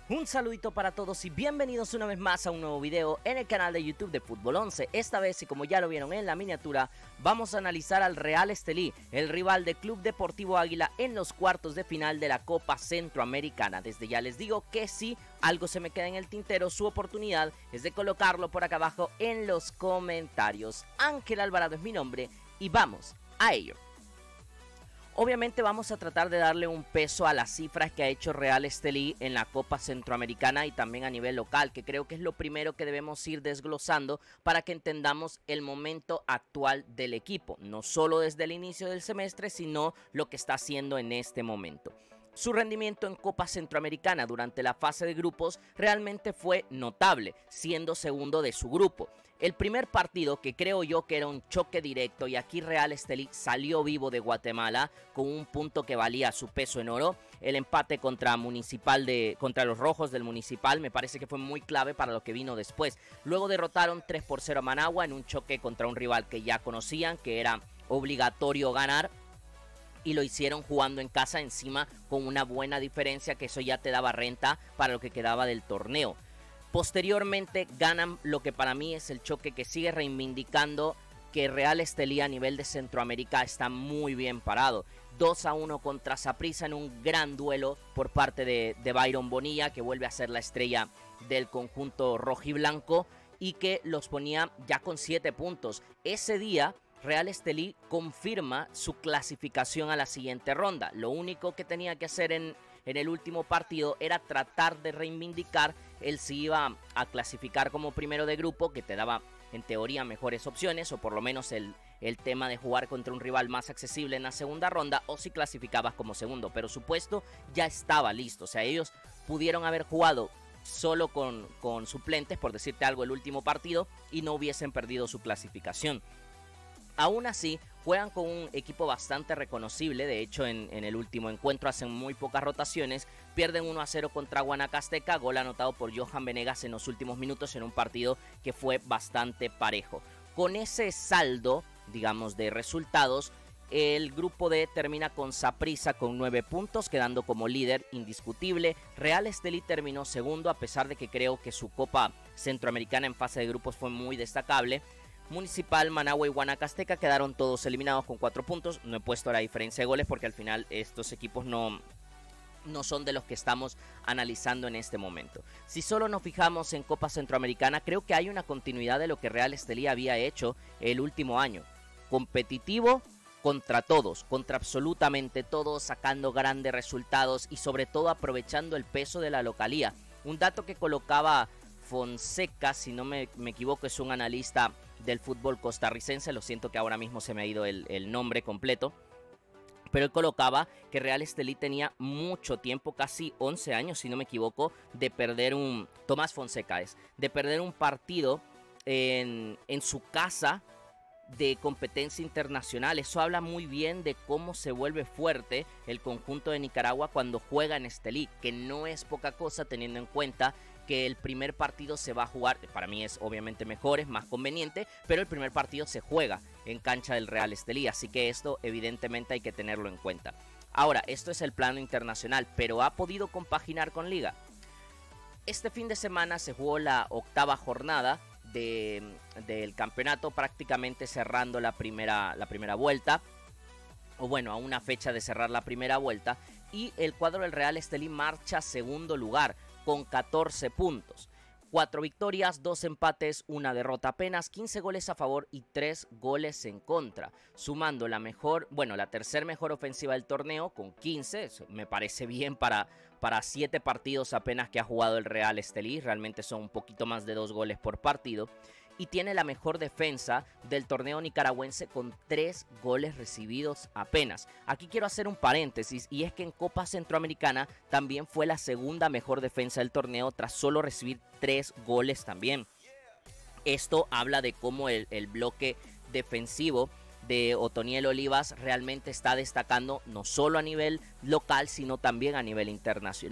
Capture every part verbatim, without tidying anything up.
Un saludito para todos y bienvenidos una vez más a un nuevo video en el canal de YouTube de Fútbol once. Esta vez, y como ya lo vieron en la miniatura, vamos a analizar al Real Estelí, el rival del Club Deportivo Águila en los cuartos de final de la Copa Centroamericana. Desde ya les digo que si algo se me queda en el tintero, su oportunidad es de colocarlo por acá abajo en los comentarios. Ángel Alvarado es mi nombre y vamos a ello. Obviamente vamos a tratar de darle un peso a las cifras que ha hecho Real Estelí en la Copa Centroamericana y también a nivel local, que creo que es lo primero que debemos ir desglosando para que entendamos el momento actual del equipo, no solo desde el inicio del semestre, sino lo que está haciendo en este momento. Su rendimiento en Copa Centroamericana durante la fase de grupos realmente fue notable, siendo segundo de su grupo. El primer partido, que creo yo que era un choque directo, y aquí Real Estelí salió vivo de Guatemala con un punto que valía su peso en oro. El empate contra Municipal de, contra los Rojos del Municipal me parece que fue muy clave para lo que vino después. Luego derrotaron tres por cero a Managua en un choque contra un rival que ya conocían, que era obligatorio ganar. Y lo hicieron jugando en casa, encima con una buena diferencia, que eso ya te daba renta para lo que quedaba del torneo. Posteriormente ganan lo que para mí es el choque que sigue reivindicando que Real Estelí a nivel de Centroamérica está muy bien parado. dos a uno contra Saprissa en un gran duelo por parte de, de Byron Bonilla, que vuelve a ser la estrella del conjunto rojiblanco y que los ponía ya con siete puntos. Ese día Real Estelí confirma su clasificación a la siguiente ronda. Lo único que tenía que hacer en, en el último partido era tratar de reivindicar el si iba a clasificar como primero de grupo, que te daba en teoría mejores opciones, o por lo menos el, el tema de jugar contra un rival más accesible en la segunda ronda, o si clasificabas como segundo. Pero su puesto ya estaba listo, o sea, ellos pudieron haber jugado solo con, con suplentes, por decirte algo, el último partido, y no hubiesen perdido su clasificación. Aún así, juegan con un equipo bastante reconocible. De hecho, en, en el último encuentro hacen muy pocas rotaciones. Pierden uno a cero contra Guanacasteca, gol anotado por Johan Venegas en los últimos minutos en un partido que fue bastante parejo. Con ese saldo, digamos, de resultados, el grupo D termina con Saprissa con nueve puntos, quedando como líder indiscutible. Real Estelí terminó segundo, a pesar de que creo que su Copa Centroamericana en fase de grupos fue muy destacable. Municipal, Managua y Guanacasteca quedaron todos eliminados con cuatro puntos. No he puesto la diferencia de goles porque al final estos equipos no, no son de los que estamos analizando en este momento. Si solo nos fijamos en Copa Centroamericana, creo que hay una continuidad de lo que Real Estelí había hecho el último año. Competitivo contra todos, contra absolutamente todos, sacando grandes resultados y sobre todo aprovechando el peso de la localía. Un dato que colocaba Fonseca, si no me, me equivoco, es un analista del fútbol costarricense, lo siento que ahora mismo se me ha ido el, el nombre completo, pero él colocaba que Real Estelí tenía mucho tiempo, casi once años si no me equivoco, de perder un, Tomás Fonseca es, de perder un partido en, en su casa de competencia internacional. Eso habla muy bien de cómo se vuelve fuerte el conjunto de Nicaragua cuando juega en Estelí, que no es poca cosa teniendo en cuenta que el primer partido se va a jugar, para mí es obviamente mejor, es más conveniente, pero el primer partido se juega en cancha del Real Estelí, así que esto evidentemente hay que tenerlo en cuenta. Ahora, esto es el plano internacional, pero ¿ha podido compaginar con Liga? Este fin de semana se jugó la octava jornada de, del campeonato, prácticamente cerrando la primera, la primera vuelta, o bueno, a una fecha de cerrar la primera vuelta, y el cuadro del Real Estelí marcha segundo lugar, con catorce puntos, cuatro victorias, dos empates, una derrota apenas, quince goles a favor y tres goles en contra, sumando la mejor, bueno, la tercer mejor ofensiva del torneo con quince, eso me parece bien para, para siete partidos apenas que ha jugado el Real Estelí, realmente son un poquito más de dos goles por partido. Y tiene la mejor defensa del torneo nicaragüense con tres goles recibidos apenas. Aquí quiero hacer un paréntesis, y es que en Copa Centroamericana también fue la segunda mejor defensa del torneo tras solo recibir tres goles también. Esto habla de cómo el, el bloque defensivo de Otoniel Olivas realmente está destacando no solo a nivel local, sino también a nivel internacional.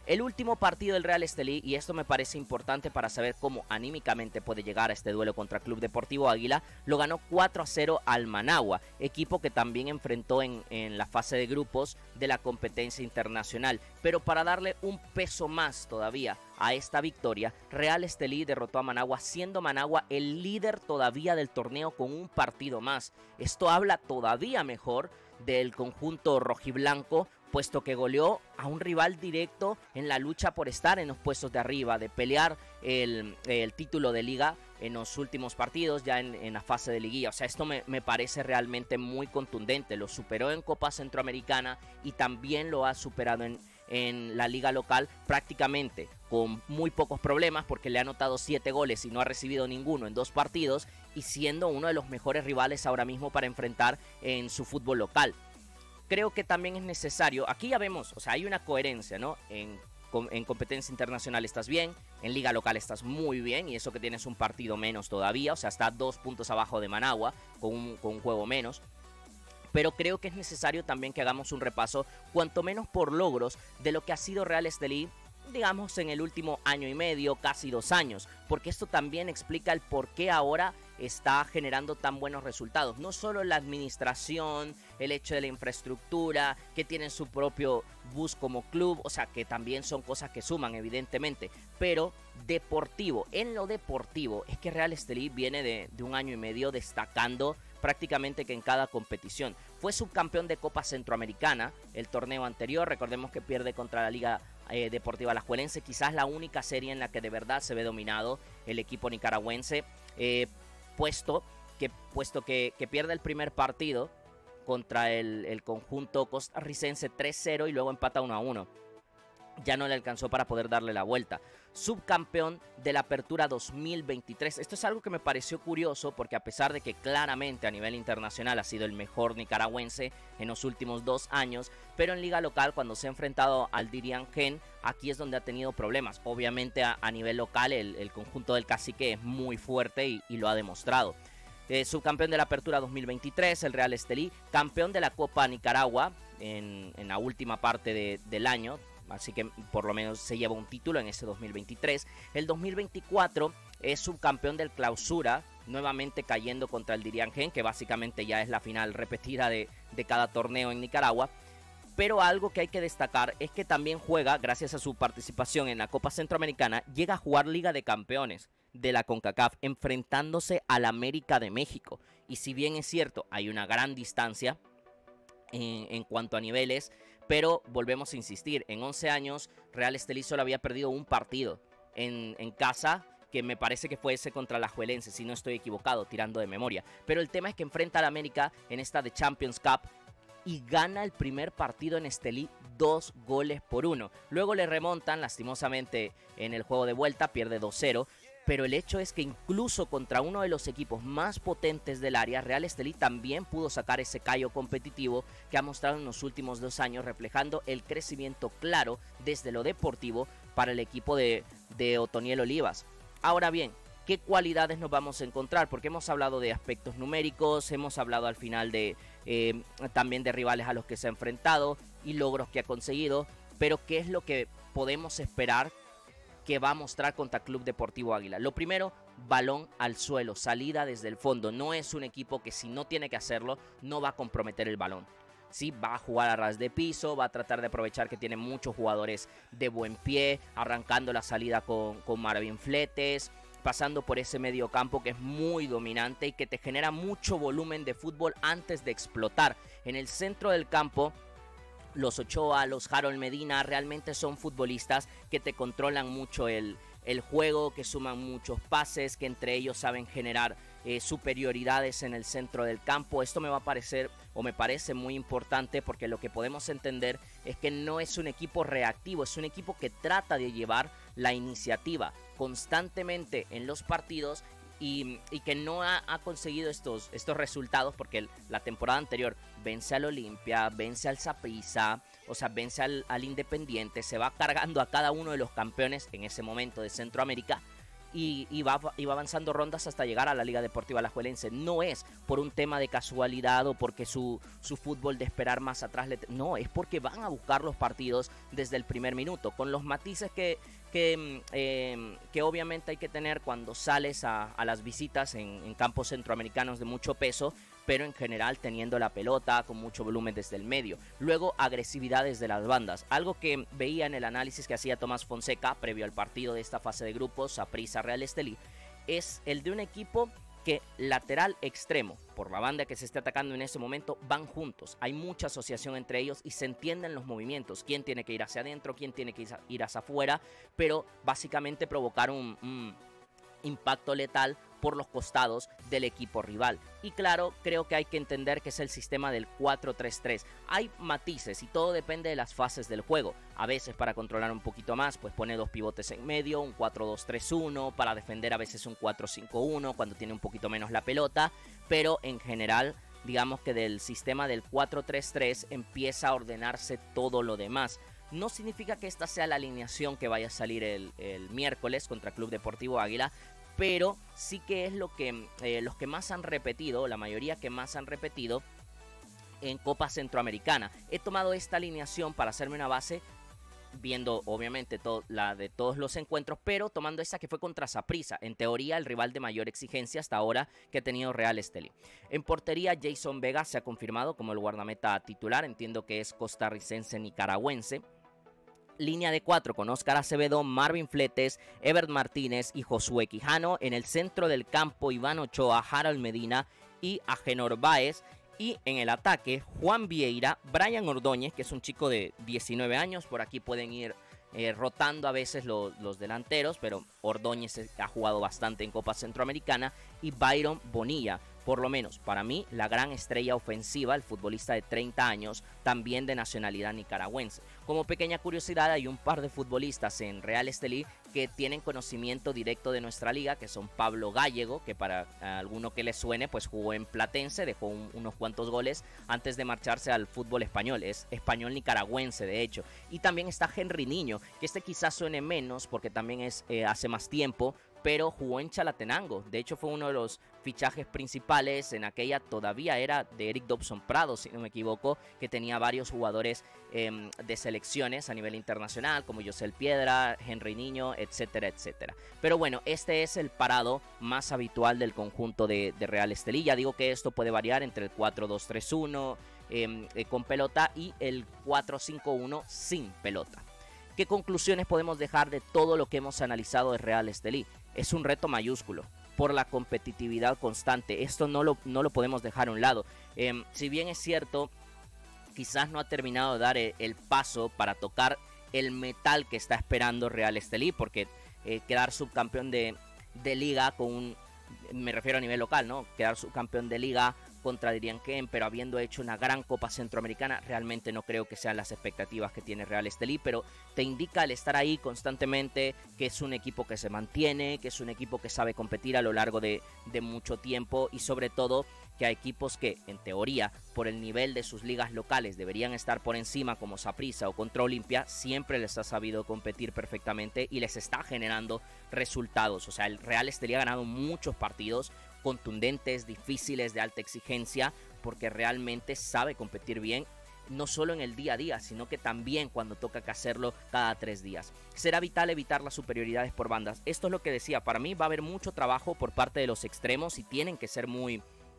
El último partido del Real Estelí, y esto me parece importante para saber cómo anímicamente puede llegar a este duelo contra Club Deportivo Águila, lo ganó cuatro a cero al Managua, equipo que también enfrentó en, en la fase de grupos de la competencia internacional. Pero para darle un peso más todavía a esta victoria, Real Estelí derrotó a Managua, siendo Managua el líder todavía del torneo con un partido más. Esto habla todavía mejor del conjunto rojiblanco, puesto que goleó a un rival directo en la lucha por estar en los puestos de arriba, de pelear el, el título de liga en los últimos partidos, ya en, en la fase de liguilla. O sea, esto me, me parece realmente muy contundente. Lo superó en Copa Centroamericana y también lo ha superado en, en la liga local prácticamente con muy pocos problemas, porque le ha anotado siete goles y no ha recibido ninguno en dos partidos, y siendo uno de los mejores rivales ahora mismo para enfrentar en su fútbol local. Creo que también es necesario, aquí ya vemos, o sea, hay una coherencia, ¿no? En, en competencia internacional estás bien, en liga local estás muy bien, y eso que tienes un partido menos todavía, o sea, está dos puntos abajo de Managua, con un, con un juego menos. Pero creo que es necesario también que hagamos un repaso, cuanto menos por logros, de lo que ha sido Real Estelí, digamos, en el último año y medio, casi dos años, porque esto también explica el por qué ahora está generando tan buenos resultados. No solo la administración, el hecho de la infraestructura, que tienen su propio bus como club, o sea, que también son cosas que suman, evidentemente, pero deportivo, en lo deportivo, es que Real Estelí viene de, de un año y medio destacando prácticamente que en cada competición. Fue subcampeón de Copa Centroamericana el torneo anterior, recordemos que pierde contra la Liga eh, Deportiva Alajuelense, quizás la única serie en la que de verdad se ve dominado el equipo nicaragüense, eh, puesto que, puesto que, que pierde el primer partido contra el, el conjunto costarricense tres cero y luego empata uno a uno. Ya no le alcanzó para poder darle la vuelta. Subcampeón de la Apertura dos mil veintitrés. Esto es algo que me pareció curioso, porque a pesar de que claramente a nivel internacional ha sido el mejor nicaragüense en los últimos dos años, pero en liga local, cuando se ha enfrentado al Dirian Gen, aquí es donde ha tenido problemas. Obviamente a, a nivel local el, el conjunto del Cacique es muy fuerte y, y lo ha demostrado. Eh, subcampeón de la Apertura dos mil veintitrés, el Real Estelí, campeón de la Copa Nicaragua en, en la última parte de, del año, así que por lo menos se lleva un título en ese dos mil veintitrés. El dos mil veinticuatro es subcampeón del Clausura, nuevamente cayendo contra el Dirian Gen, que básicamente ya es la final repetida de, de cada torneo en Nicaragua. Pero algo que hay que destacar es que también juega, gracias a su participación en la Copa Centroamericana, llega a jugar Liga de Campeones de la CONCACAF, enfrentándose al América de México. Y si bien es cierto, hay una gran distancia en, en cuanto a niveles, pero volvemos a insistir, en once años Real Estelí solo había perdido un partido en, en casa, que me parece que fue ese contra la Alajuelense, si no estoy equivocado, tirando de memoria. Pero el tema es que enfrenta al América en esta de Champions Cup y gana el primer partido en Estelí dos goles por uno. Luego le remontan, lastimosamente, en el juego de vuelta, pierde dos cero. Pero el hecho es que incluso contra uno de los equipos más potentes del área, Real Estelí también pudo sacar ese callo competitivo que ha mostrado en los últimos dos años, reflejando el crecimiento claro desde lo deportivo para el equipo de, de Otoniel Olivas. Ahora bien, ¿qué cualidades nos vamos a encontrar? Porque hemos hablado de aspectos numéricos, hemos hablado al final de eh, también de rivales a los que se ha enfrentado y logros que ha conseguido, pero ¿qué es lo que podemos esperar que va a mostrar contra Club Deportivo Águila? Lo primero, balón al suelo, salida desde el fondo. No es un equipo que, si no tiene que hacerlo, no va a comprometer el balón. Sí, va a jugar a ras de piso, va a tratar de aprovechar que tiene muchos jugadores de buen pie, arrancando la salida con, con Marvin Fletes, pasando por ese medio campo que es muy dominante y que te genera mucho volumen de fútbol antes de explotar. En el centro del campo, los Ochoa, los Harold Medina realmente son futbolistas que te controlan mucho el, el juego, que suman muchos pases, que entre ellos saben generar eh, superioridades en el centro del campo. Esto me va a parecer o me parece muy importante, porque lo que podemos entender es que no es un equipo reactivo, es un equipo que trata de llevar la iniciativa constantemente en los partidos. Y, y que no ha, ha conseguido estos, estos resultados porque el, la temporada anterior vence al Olimpia, vence al Saprissa, o sea, vence al, al Independiente, se va cargando a cada uno de los campeones en ese momento de Centroamérica y, y, va, y va avanzando rondas hasta llegar a la Liga Deportiva Alajuelense. No es por un tema de casualidad o porque su, su fútbol de esperar más atrás, le, no, es porque van a buscar los partidos desde el primer minuto, con los matices que, que, eh, que obviamente hay que tener cuando sales a, a las visitas en, en campos centroamericanos de mucho peso, pero en general teniendo la pelota con mucho volumen desde el medio. Luego, agresividad desde las bandas, algo que veía en el análisis que hacía Tomás Fonseca previo al partido de esta fase de grupos, Saprissa Real Estelí, es el de un equipo que lateral extremo, por la banda que se esté atacando en ese momento, van juntos. Hay mucha asociación entre ellos y se entienden los movimientos. Quién tiene que ir hacia adentro, quién tiene que ir hacia afuera, pero básicamente provocar un, un impacto letal por los costados del equipo rival. Y claro, creo que hay que entender que es el sistema del cuatro tres tres. Hay matices y todo depende de las fases del juego. A veces, para controlar un poquito más, pues pone dos pivotes en medio, un cuatro dos tres uno, para defender a veces un cuatro cinco uno cuando tiene un poquito menos la pelota, pero en general, digamos que del sistema del cuatro tres tres empieza a ordenarse todo lo demás. No significa que esta sea la alineación que vaya a salir el, el miércoles contra Club Deportivo Águila, pero sí que es lo que eh, los que más han repetido, la mayoría que más han repetido en Copa Centroamericana. He tomado esta alineación para hacerme una base, viendo obviamente todo, la de todos los encuentros, pero tomando esa que fue contra Saprissa, en teoría el rival de mayor exigencia hasta ahora que ha tenido Real Estelí. En portería, Jason Vega se ha confirmado como el guardameta titular, entiendo que es costarricense nicaragüense. Línea de cuatro con Óscar Acevedo, Marvin Fletes, Ebert Martínez y Josué Quijano. En el centro del campo, Iván Ochoa, Harold Medina y Agenor Báez. Y en el ataque, Juan Vieira, Brian Ordóñez, que es un chico de diecinueve años. Por aquí pueden ir eh, rotando a veces lo, los delanteros, pero Ordóñez ha jugado bastante en Copa Centroamericana. Y Byron Bonilla, por lo menos para mí, la gran estrella ofensiva, el futbolista de treinta años, también de nacionalidad nicaragüense. Como pequeña curiosidad, hay un par de futbolistas en Real Estelí que tienen conocimiento directo de nuestra liga, que son Pablo Gallego, que para alguno que le suene, pues jugó en Platense, dejó un, unos cuantos goles antes de marcharse al fútbol español, es español nicaragüense de hecho. Y también está Henry Niño, que este quizás suene menos porque también es eh, hace más tiempo, pero jugó en Chalatenango. De hecho, fue uno de los fichajes principales. En aquella todavía era de Eric Dobson Prado, si no me equivoco, que tenía varios jugadores eh, de selecciones a nivel internacional, como José Piedra, Henry Niño, etcétera, etcétera. Pero bueno, este es el parado más habitual del conjunto de, de Real Estelí. Ya digo que esto puede variar entre el cuatro dos tres uno eh, eh, con pelota y el cuatro cinco uno sin pelota. ¿Qué conclusiones podemos dejar de todo lo que hemos analizado de Real Estelí? Es un reto mayúsculo por la competitividad constante. Esto no lo, no lo podemos dejar a un lado. Eh, si bien es cierto, quizás no ha terminado de dar el, el paso para tocar el metal que está esperando Real Estelí, porque eh, quedar subcampeón de, de liga con un, me refiero a nivel local, ¿no? Quedar subcampeón de liga contra Dirianquén, pero habiendo hecho una gran Copa Centroamericana, realmente no creo que sean las expectativas que tiene Real Estelí, pero te indica el estar ahí constantemente que es un equipo que se mantiene, que es un equipo que sabe competir a lo largo de, de mucho tiempo y sobre todo que a equipos que en teoría por el nivel de sus ligas locales deberían estar por encima como Saprissa o contra Olimpia, siempre les ha sabido competir perfectamente y les está generando resultados. O sea, el Real Estelí ha ganado muchos partidos contundentes, difíciles, de alta exigencia, porque realmente sabe competir bien, no solo en el día a día, sino que también cuando toca que hacerlo cada tres días. Será vital evitar las superioridades por bandas. Esto es lo que decía, para mí va a haber mucho trabajo por parte de los extremos y tienen que ser muy,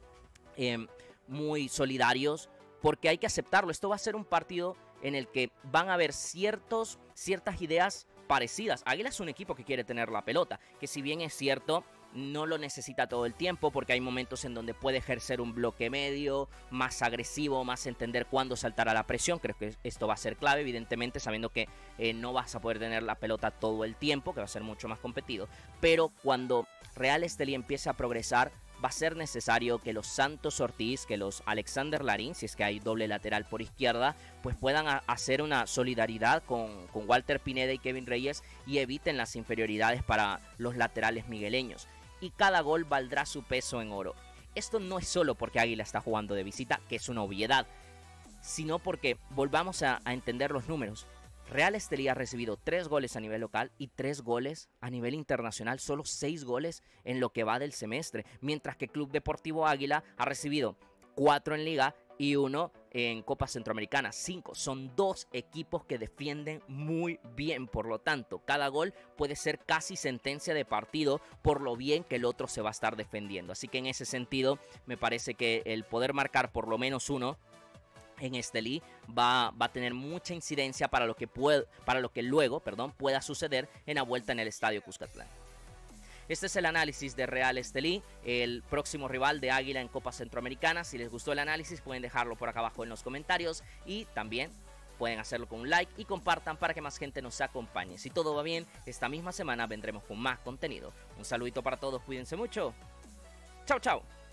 eh, muy solidarios, porque hay que aceptarlo. Esto va a ser un partido en el que van a haber ciertos, ciertas ideas parecidas. Águila es un equipo que quiere tener la pelota, que si bien es cierto, no lo necesita todo el tiempo porque hay momentos en donde puede ejercer un bloque medio, más agresivo, más entender cuándo saltar a la presión. Creo que esto va a ser clave, evidentemente, sabiendo que eh, no vas a poder tener la pelota todo el tiempo, que va a ser mucho más competido. Pero cuando Real Estelí empiece a progresar, va a ser necesario que los Santos Ortiz, que los Alexander Larín, si es que hay doble lateral por izquierda, pues puedan a, hacer una solidaridad con, con Walter Pineda y Kevin Reyes y eviten las inferioridades para los laterales migueleños. Y cada gol valdrá su peso en oro. Esto no es solo porque Águila está jugando de visita, que es una obviedad, sino porque volvamos a, a entender los números. Real Estelí ha recibido tres goles a nivel local y tres goles a nivel internacional, solo seis goles en lo que va del semestre, mientras que Club Deportivo Águila ha recibido cuatro en Liga y uno en Copa Centroamericana, cinco. Son dos equipos que defienden muy bien, por lo tanto, cada gol puede ser casi sentencia de partido por lo bien que el otro se va a estar defendiendo. Así que en ese sentido, me parece que el poder marcar por lo menos uno en Estelí va, va a tener mucha incidencia para lo que, puede, para lo que luego perdón, pueda suceder en la vuelta en el Estadio Cuscatlán. Este es el análisis de Real Estelí, el próximo rival de Águila en Copa Centroamericana. Si les gustó el análisis, pueden dejarlo por acá abajo en los comentarios y también pueden hacerlo con un like y compartan para que más gente nos acompañe. Si todo va bien, esta misma semana vendremos con más contenido. Un saludito para todos, cuídense mucho. Chao, chao.